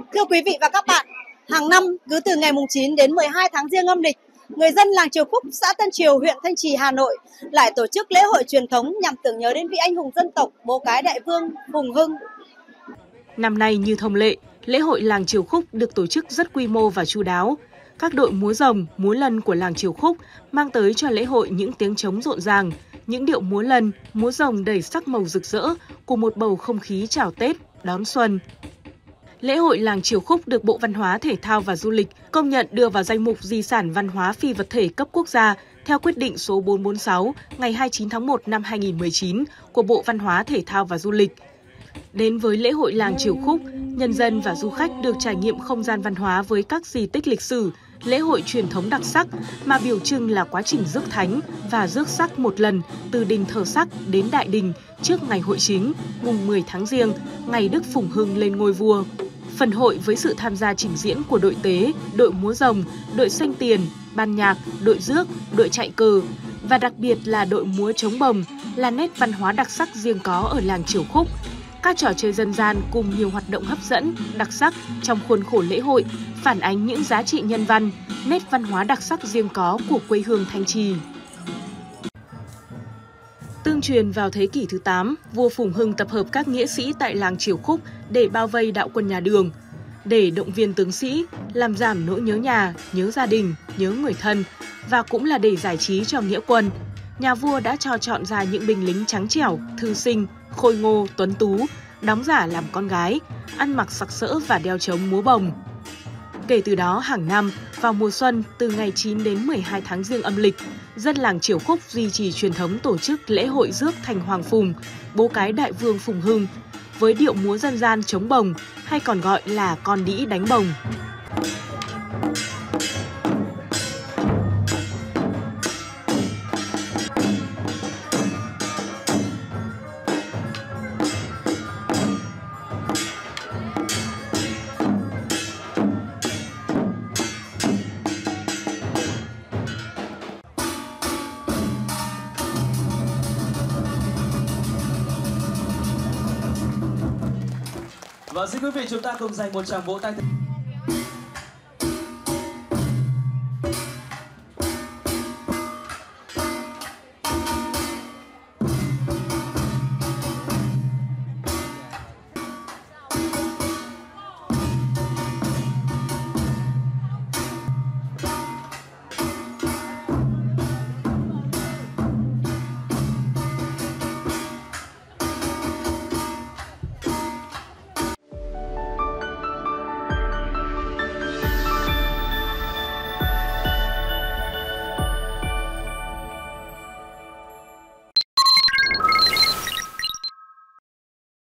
Thưa quý vị và các bạn, hàng năm cứ từ ngày 9 đến 12 tháng Giêng âm lịch, người dân làng Triều Khúc, xã Tân Triều, huyện Thanh Trì, Hà Nội lại tổ chức lễ hội truyền thống nhằm tưởng nhớ đến vị anh hùng dân tộc Bố Cái Đại Vương Phùng Hưng. Năm nay như thông lệ, lễ hội làng Triều Khúc được tổ chức rất quy mô và chu đáo. Các đội múa rồng, múa lân của làng Triều Khúc mang tới cho lễ hội những tiếng trống rộn ràng, những điệu múa lân, múa rồng đầy sắc màu rực rỡ cùng một bầu không khí chào Tết, đón xuân. Lễ hội làng Triều Khúc được Bộ Văn hóa, Thể thao và Du lịch công nhận đưa vào danh mục di sản văn hóa phi vật thể cấp quốc gia theo quyết định số 446 ngày 29 tháng 1 năm 2019 của Bộ Văn hóa, Thể thao và Du lịch. Đến với lễ hội làng Triều Khúc, nhân dân và du khách được trải nghiệm không gian văn hóa với các di tích lịch sử, lễ hội truyền thống đặc sắc mà biểu trưng là quá trình rước thánh và rước sắc một lần từ đình thờ sắc đến đại đình trước ngày hội chính, mùng 10 tháng Giêng, ngày Đức Phùng Hưng lên ngôi vua. Phần hội với sự tham gia trình diễn của đội tế, đội múa rồng, đội xanh tiền, ban nhạc, đội rước, đội chạy cờ và đặc biệt là đội múa trống bồng là nét văn hóa đặc sắc riêng có ở làng Triều Khúc. Các trò chơi dân gian cùng nhiều hoạt động hấp dẫn, đặc sắc trong khuôn khổ lễ hội phản ánh những giá trị nhân văn, nét văn hóa đặc sắc riêng có của quê hương Thanh Trì. Tương truyền vào thế kỷ thứ 8, vua Phùng Hưng tập hợp các nghĩa sĩ tại làng Triều Khúc để bao vây đạo quân nhà Đường. Để động viên tướng sĩ, làm giảm nỗi nhớ nhà, nhớ gia đình, nhớ người thân và cũng là để giải trí cho nghĩa quân, nhà vua đã cho chọn ra những binh lính trắng trẻo, thư sinh, khôi ngô, tuấn tú, đóng giả làm con gái, ăn mặc sặc sỡ và đeo trống múa bồng. Kể từ đó, hàng năm, vào mùa xuân từ ngày 9 đến 12 tháng Giêng âm lịch, dân làng Triều Khúc duy trì truyền thống tổ chức lễ hội rước thành Hoàng Phùng, Bố Cái Đại Vương Phùng Hưng, với điệu múa dân gian trống bồng hay còn gọi là con đĩ đánh bồng. Và xin quý vị chúng ta cùng dành một tràng vỗ tay.